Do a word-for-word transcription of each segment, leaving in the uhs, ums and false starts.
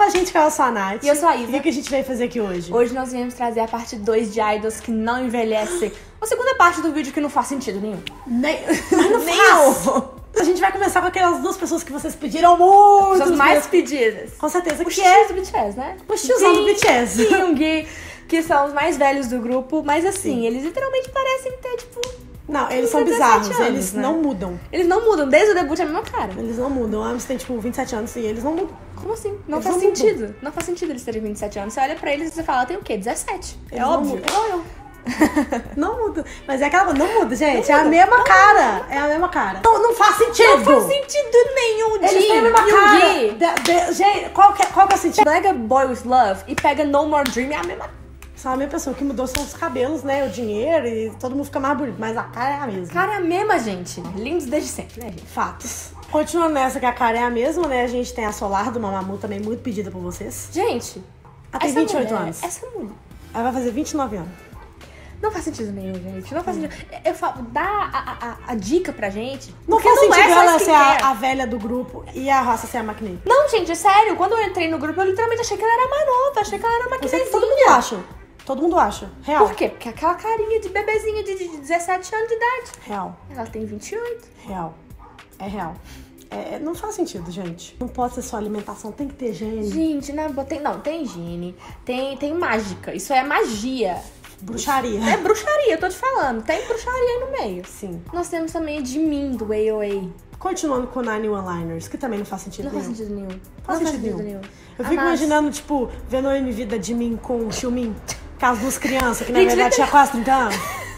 Fala, gente, que eu sou a Nath. E eu sou a Isa. E o que a gente veio fazer aqui hoje? Hoje nós viemos trazer a parte dois de idols que não envelhecem. A segunda parte do vídeo que não faz sentido nenhum. Nem... Mas não faz. A gente vai começar com aquelas duas pessoas que vocês pediram muito. As mais pedidas. Com certeza. Os que é do B T S, né? Os tiozão do B T S. Jung, que são os mais velhos do grupo. Mas assim, Sim. eles literalmente parecem ter, tipo... Não, eles são bizarros. anos, eles né? não mudam. Eles não mudam. Desde o debut é a mesma cara. Eles não mudam. Ambos têm, tipo, vinte e sete anos e eles não mudam. Como assim? Não eles faz não sentido. Mudam. Não faz sentido eles terem vinte e sete anos. Você olha pra eles e você fala, tem o quê? dezessete. Eles é óbvio. Mudam. Igual eu. Não muda. Mas é aquela... Não muda, gente. Não é muda. a mesma não cara. Muda. É a mesma cara. Não, não faz sentido. Não faz sentido nenhum. Eles têm a mesma cara. De, de, gente, qual que, qual que é o sentido? Pega Boy With Love e pega No More Dream. É a mesma... Só a mesma pessoa. O que mudou são os cabelos, né? O dinheiro e todo mundo fica mais bonito. Mas a cara é a mesma. A cara é a mesma, gente. Lindos desde sempre, né, gente? Fatos. Continuando nessa que a cara é a mesma, né? A gente tem a Solar do Mamamoo também, muito pedida por vocês. Gente, ela tem vinte e oito anos. Essa mulher. Ela vai fazer vinte e nove anos. Não faz sentido nenhum, gente. Não faz hum. sentido. Eu falo, dá a, a, a dica pra gente. Não faz não sentido é ela ser a, a velha do grupo e a raça ser a Maknae. Não, gente, sério. Quando eu entrei no grupo, eu literalmente achei que ela era mais nova. Achei que ela era Maknaezinha. Todo mundo acha. Todo mundo acha. Real. Por quê? Porque aquela carinha de bebezinha de, de dezessete anos de idade. Real. Ela tem vinte e oito. Real. É real. É, não faz sentido, gente. Não pode ser só alimentação, tem que ter gene. Gente, não, tem, não, tem gene, tem, tem mágica. Isso é magia. Bruxaria. É bruxaria, eu tô te falando. Tem bruxaria aí no meio. Sim. Nós temos também a Jimin, do A O A. Continuando com o Nine One Liners, que também não faz sentido não nenhum. Faz sentido nenhum. Faz não sentido faz sentido nenhum. nenhum. Eu fico ah, imaginando, tipo, vendo o M V da Jimin com o Xiumin, com as duas crianças, que na verdade tinha quase trinta anos.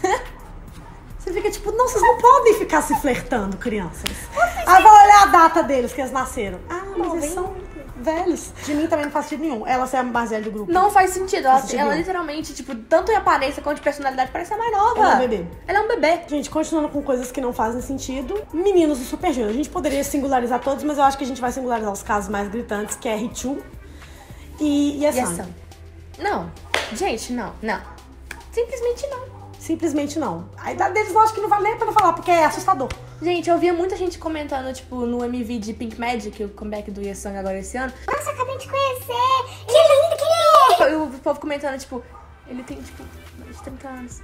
Você fica tipo, não, vocês não podem ficar se flertando, crianças. Aí vai olhar a data deles, que eles nasceram. Ah, mas não, eles vem... são velhos. De mim também não faz sentido nenhum. Ela ser a mais velha do grupo. Não faz sentido. Ela, faz sentido ela literalmente, tipo, tanto em aparência quanto de personalidade, parece a mais nova. Ela é um bebê. Ela é um bebê. Gente, continuando com coisas que não fazem sentido. Meninos do Super Junior. A gente poderia singularizar todos, mas eu acho que a gente vai singularizar os casos mais gritantes, que é Richu e, e a Sam. Não. Gente, não. Não. Simplesmente não. Simplesmente não. A idade deles eu acho que não vale nem a pena falar, porque é assustador. Gente, eu via muita gente comentando, tipo, no M V de Pink Magic, o comeback do Yesung agora esse ano. Nossa, acabei de conhecer! Que lindo que ele é! E o povo comentando, tipo, ele tem, tipo, mais de trinta anos.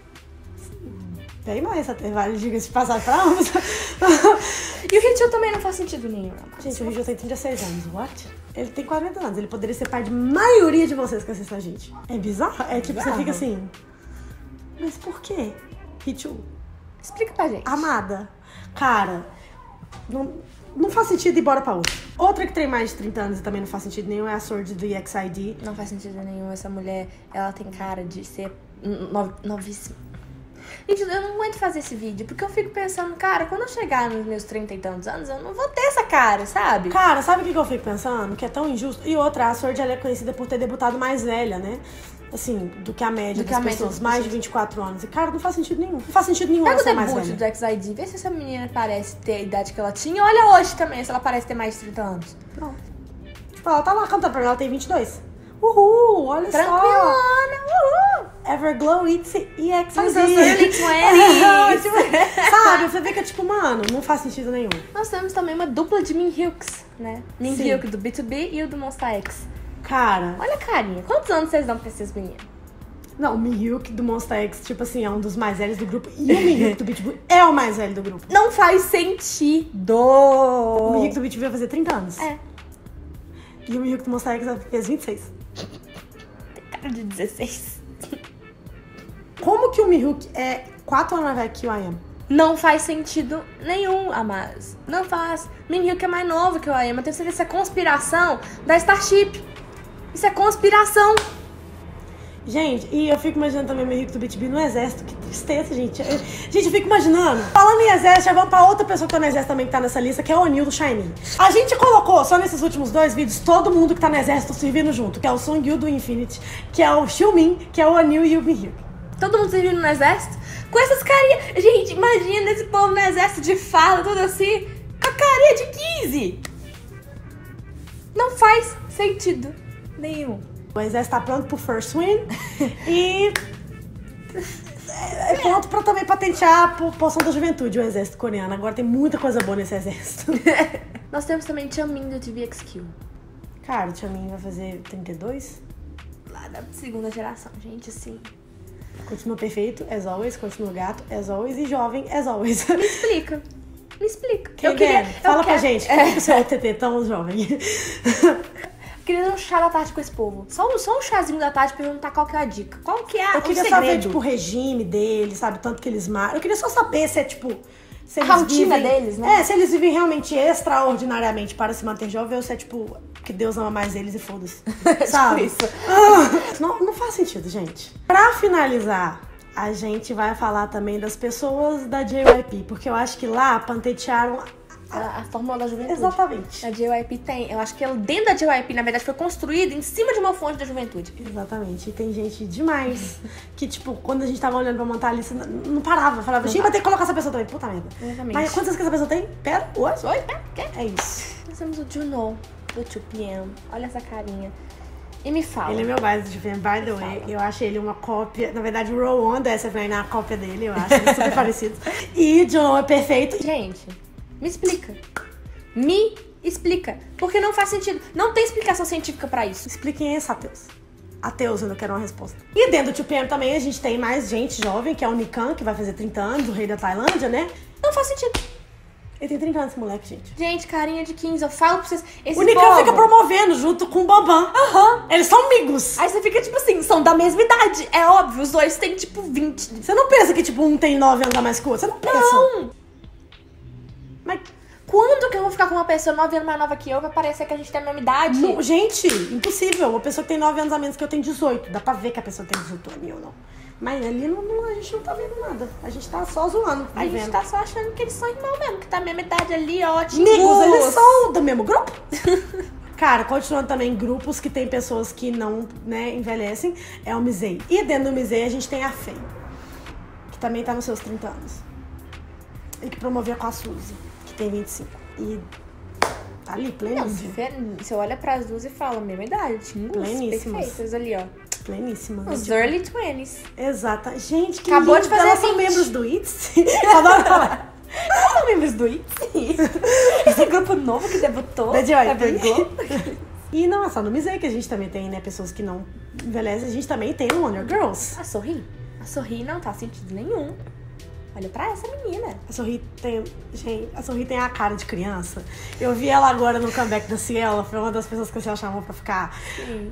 Tem mais até, vale, diga-se de passagem pra ambos. E o Richu também não faz sentido nenhum. Gente, o Richu tem trinta e seis anos, what? Ele tem quarenta anos, ele poderia ser pai de maioria de vocês que assistem a gente. É bizarro? É tipo, bizarro. Você fica assim... Mas por quê? Richu? Explica pra gente. Amada. Cara, não, não faz sentido ir embora pra outra. Outra que tem mais de trinta anos e também não faz sentido nenhum é a Sword do E X I D. Não faz sentido nenhum. Essa mulher, ela tem cara de ser no, novíssima. Gente, eu não aguento fazer esse vídeo, porque eu fico pensando, cara, quando eu chegar nos meus trinta e tantos anos, eu não vou ter essa cara, sabe? Cara, sabe o que eu fico pensando? Que é tão injusto. E outra, a Sword, ela é conhecida por ter debutado mais velha, né? Assim, do que a média do das a pessoas, média das mais pessoas. de vinte e quatro anos. E, cara, não faz sentido nenhum. Não faz sentido nenhum Pega ela o ser mais debut velha. do X I D, vê se essa menina parece ter a idade que ela tinha. Olha hoje também, se ela parece ter mais de trinta anos. Não. Tipo, ela tá lá cantando pra ela, ela tem vinte e dois. Uhul, olha Tranquilona, só. uhul. Everglow, It's E X I Os D. early twenties. Sabe, você fica tipo, mano, não faz sentido nenhum. Nós temos também uma dupla de Min Hyuks, né? Min Sim. Hyuk do B dois B e o do Monsta X. Cara... Olha a carinha. Quantos anos vocês dão pra esses meninos? Não, o Mihyuk do Monsta X, tipo assim, é um dos mais velhos do grupo. E o Mihyuk do B dois B é o mais velho do grupo. Não faz sentido! O Mihyuk do B dois B vai fazer trinta anos. É. E o Mihyuk do Monsta X fez vinte e seis. Tem cara de dezesseis. Como que o Mihyuk é quatro anos mais velho que o I Am? Não faz sentido nenhum, Amadas. Não faz. Min Hyuk é mais novo que o I Am. Eu tenho certeza que isso é conspiração da Starship. Isso é conspiração. Gente, e eu fico imaginando também o Mihyuk do B dois B no exército. Que tristeza, gente. Eu, gente, eu fico imaginando. Falando em exército, já vamos pra outra pessoa que tá no exército também que tá nessa lista, que é o Onil do SHINee. A gente colocou, só nesses últimos dois vídeos, todo mundo que tá no exército servindo junto. Que é o Sungyu do Infinity, que é o Xiumin, que é o Onil e o Mihyuk. Todo mundo servindo no exército? Com essas carinhas. Gente, imagina esse povo no exército de farda, tudo assim. Com a carinha de quinze. Não faz sentido nenhum. O exército tá pronto pro first win. E... é pronto pra também patentear a poção da juventude, o exército coreano. Agora tem muita coisa boa nesse exército. Nós temos também Chanmin do T V X Q. Cara, o Xiaomi vai fazer trinta e dois. Lá da segunda geração, gente, assim. Continua perfeito, as always. Continua gato, as always. E jovem, as always. Me explica. Me explica. Quem eu queria, quer? Fala eu pra quero... gente, por que o seu T T tão jovem? Queria dar um chá da tarde com esse povo. Só um, só um chazinho da tarde pra perguntar qual que é a dica. Qual que é a, Eu o queria segredo? saber, tipo, o regime deles, sabe? Tanto que eles matam. Eu queria só saber se é, tipo... Se eles A rotina vivem... deles, né? É, se eles vivem realmente extraordinariamente para se manter jovem ou se é, tipo, que Deus ama mais eles e foda-se. Sabe? Tipo isso. Ah, não, não faz sentido, gente. Pra finalizar, a gente vai falar também das pessoas da J Y P. Porque eu acho que lá pantetearam... A, a fórmula da juventude. Exatamente. A J Y P tem. Eu acho que ela, dentro da J Y P, na verdade, foi construída em cima de uma fonte da juventude. Exatamente. E tem gente demais que, tipo, quando a gente tava olhando pra montar a lista, não, não parava. Falava, gente, vai ter que colocar essa pessoa também. Puta merda. Exatamente. Mas quantas que essa pessoa tem? Pera, oi? Oi? É, quê? É isso. Nós temos o Juno, do dois P M. Olha essa carinha. E me fala. Ele é meu base de filme, by the way. Eu acho ele uma cópia. Na verdade, o Rowan da S F nine é a cópia dele, eu acho. Eles super parecidos. E o John é perfeito. Gente, me explica. Me explica. Porque não faz sentido. Não tem explicação científica pra isso. Expliquem isso, ateus. Ateus, eu não quero uma resposta. E dentro do dois P M também a gente tem mais gente jovem, que é o Nikan, que vai fazer trinta anos, o rei da Tailândia, né? Não faz sentido. Ele tem trinta anos, esse moleque, gente. Gente, carinha de quinze, eu falo pra vocês. Esse O Nikan povo... fica promovendo junto com o Bambam. Aham. Eles são amigos. Aí você fica tipo assim, são da mesma idade. É óbvio, os dois têm tipo vinte. Você não pensa que, tipo, um tem nove anos a mais que o outro? Você não pensa. Não! Mas, Quando que eu vou ficar com uma pessoa nove anos mais nova que eu, vai parecer que a gente tem a mesma idade? não, gente, impossível. Uma pessoa que tem nove anos a menos que eu tenho dezoito. Dá pra ver que a pessoa tem dezoito anos ou não. Mas ali não, não, a gente não tá vendo nada. A gente tá só zoando. A gente vivendo. tá só achando que eles são irmãos mesmo, que tá a mesma idade ali, ótimo. Amigos, eles são do mesmo grupo? Cara, continuando também grupos que tem pessoas que não, né, envelhecem, é o Mizei. E dentro do Mizei a gente tem a Fei, que também tá nos seus trinta anos. E que promoveu com a Suzy, que tem vinte e cinco. E tá ali, Não, pleníssima. você, você olha pras duas e fala, mesma idade, tinha Pleníssimas. perfeitas ali, ó. Pleníssima. Os Tipo, early twenties. exata. Gente, que Acabou lindo. de fazer Elas são vinte. membros do I T S. Eu adoro falar. Eles são membros do I T S. Esse grupo novo que debutou. Da J Y P. Everglow. E não é só no Mizei que a gente também tem, né, pessoas que não envelhecem. A gente também tem no Wonder Girls. A Sorri? A Sorri não tá sentido nenhum. Olha pra essa menina. A Sorri tem. Gente, a Sorri tem a cara de criança. Eu vi ela agora no comeback da Ciela, foi uma das pessoas que a Ciela chamou pra ficar. Sim.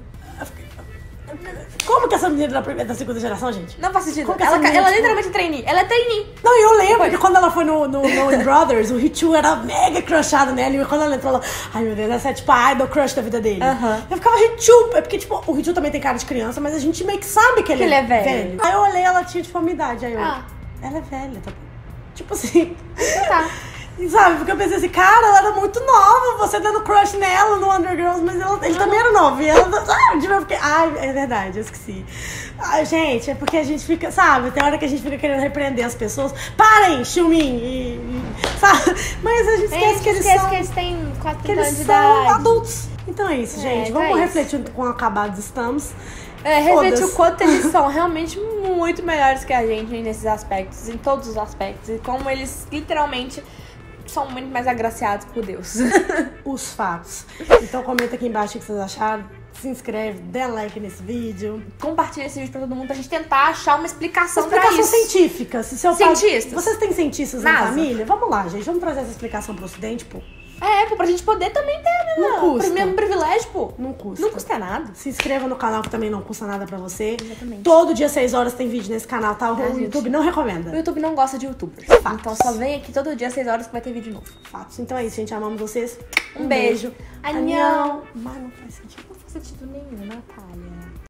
Como que essa menina da, primeira, da segunda geração, gente? Não faz sentido. Como que Ela, essa menina, ela é tipo- literalmente trainee. Ela é trainee. Não, e eu lembro que quando ela foi no, no, no In Brothers, o Richu era mega crushado nela. E quando ela entrou, ela... Ai, meu Deus, essa é tipo a idol crush da vida dele. Aham. Eu ficava Richu, é porque, tipo, o Richu também tem cara de criança, mas a gente meio que sabe que ele, Que ele é velho. Aí eu olhei, ela tinha, tipo, a minha idade. Aí eu... Ah. Ela é velha, tá bom. Tipo assim... Tá. E sabe, porque eu pensei assim, cara, ela era muito nova, você dando crush nela no Undergirls, mas ela, ele também era novo. E ela, ah, de novo, porque, ai, é verdade, eu esqueci. Ai, gente, é porque a gente fica, sabe, tem hora que a gente fica querendo repreender as pessoas. Parem, Xiumin, e, e, sabe? Mas a gente esquece Gente, que eles esquece são, que eles têm quatro que anos eles de são idade. adultos. Então é isso, É, gente. então Vamos é refletir com acabados estamos. É, refletir Foda-se. o quanto eles são realmente muito melhores que a gente nesses aspectos, em todos os aspectos. E como eles literalmente são muito mais agraciados por Deus. Os fatos. Então comenta aqui embaixo o que vocês acharam. Se inscreve, dê like nesse vídeo. Compartilha esse vídeo pra todo mundo pra gente tentar achar uma explicação, Explicação pra isso. científica. Se seu pai... Cientistas. Vocês têm cientistas na NASA. família? Vamos lá, gente. Vamos trazer essa explicação pro ocidente, pô. É, pô, pra gente poder também ter, né? Não custa. O mesmo privilégio, pô. Não custa. Não custa nada. Se inscreva no canal que também não custa nada pra você. Exatamente. Todo dia, seis horas, tem vídeo nesse canal, tá? O Tá, gente? YouTube não O recomenda. YouTube não gosta de youtubers. Fatos. Então só vem aqui todo dia, às seis horas, que vai ter vídeo novo. Fatos. Então é isso, gente. Amamos vocês. Um beijo. Annyeong. Mas não faz sentido. Não faz sentido nenhum, Natália.